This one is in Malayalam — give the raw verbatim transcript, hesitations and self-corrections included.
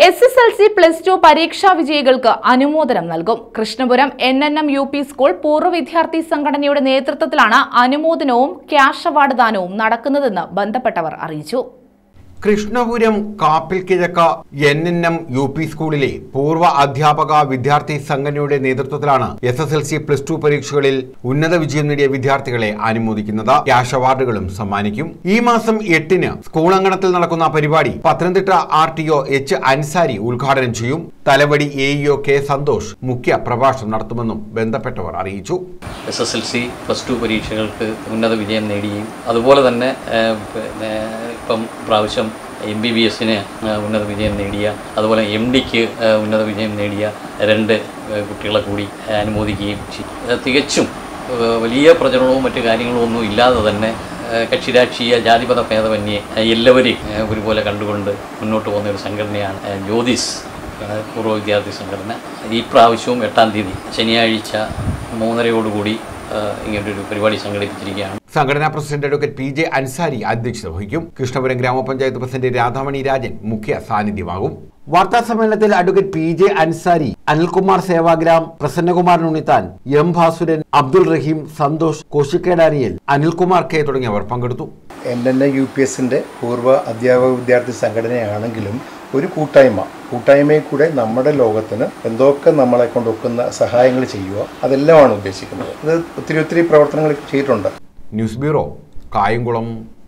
S S L C plus two പരീക്ഷാ വിജയികൾക്ക് അനുമോദനം നൽകും. Krishnapuram N N M U P school പൂർവ്വ വിദ്യാർത്ഥി സംഘടനയുടെ നേതൃത്വത്തിലാണ് അനുമോദനവും ക്യാഷ് അവാർഡ് ദാനവും നടക്കുന്നതെന്ന് ബന്ധപ്പെട്ടവർ അറിയിച്ചു. കൃഷ്ണപുരം കാപ്പിൽ കിഴക്ക N N M U P സ്കൂളിലെ പൂർവ്വ അധ്യാപക വിദ്യാർത്ഥി സംഘടനയുടെ നേതൃത്വത്തിലാണ് S S L C plus two പരീക്ഷകളിൽ ഉന്നത വിജയം നേടിയ വിദ്യാർത്ഥികളെ അനുമോദിക്കുന്നത്. ക്യാഷ് അവാർഡുകളും സമ്മാനിക്കും. ഈ മാസം എട്ടിന് സ്കൂൾ അങ്കണത്തിൽ നടക്കുന്ന പരിപാടി Pathanamthitta R T O H Ansari ഉദ്ഘാടനം ചെയ്യും. Thalavady A E O K Santhosh മുഖ്യ പ്രഭാഷണം നടത്തുമെന്നും ബന്ധപ്പെട്ടവർ അറിയിച്ചു. S S L C plus two പരീക്ഷകൾക്ക് ഉന്നത വിജയം നേടിയും അതുപോലെ തന്നെ ഇപ്പം പ്രാവശ്യം എം ബി ബി എസിന് ഉന്നത വിജയം നേടിയ അതുപോലെ എം ഡിക്ക് ഉന്നത വിജയം നേടിയ രണ്ട് കുട്ടികളെ കൂടി അനുമോദിക്കുകയും ചെയ്യും. തികച്ചും വലിയ പ്രചരണവും മറ്റു കാര്യങ്ങളും ഒന്നും ഇല്ലാതെ തന്നെ കക്ഷിരാഷ്ട്രീയ ജാതിപത ഭേദമന്യേ എല്ലാവരെയും ഒരുപോലെ കണ്ടുകൊണ്ട് മുന്നോട്ട് പോകുന്ന ഒരു സംഘടനയാണ് ജ്യോതിസ് പൂർവ്വ വിദ്യാർത്ഥി സംഘടന. ഈ പ്രാവശ്യവും എട്ടാം തീയതി ശനിയാഴ്ച മൂന്നരയോടുകൂടി ഇങ്ങനൊരു പരിപാടി സംഘടിപ്പിച്ചിരിക്കുകയാണ്. സംഘടനാ president advocate P J Ansari അധ്യക്ഷത വഹിക്കും. കൃഷ്ണപുരം ഗ്രാമപഞ്ചായത്ത് പ്രസിഡന്റ് രാധാമണി രാജൻ മുഖ്യ സാന്നിധ്യമാകും. വാർത്താ സമ്മേളനത്തിൽ advocate P J Ansari, Anilkumar Sevagram, Prasannakumar Unnithan, M Bhasuran, Abdul Rahim, Santhosh, കോശിക്ക ഡാനിയൽ, അനിൽകുമാർ കെ തുടങ്ങിയവർ പങ്കെടുത്തു. N N A U P എസിന്റെ പൂർവ്വ അധ്യാപക വിദ്യാർത്ഥി സംഘടനയാണെങ്കിലും ഒരു കൂട്ടായ്മ കൂട്ടായ്മയിൽ കൂടെ നമ്മുടെ ലോകത്തിന് എന്തൊക്കെ നമ്മളെ കൊണ്ടൊക്കുന്ന സഹായങ്ങൾ ചെയ്യുക, അതെല്ലാമാണ് ഉദ്ദേശിക്കുന്നത്. അത് ഒത്തിരി ഒത്തിരി പ്രവർത്തനങ്ങൾ ചെയ്തിട്ടുണ്ട്. News bureau, Kayamkulam.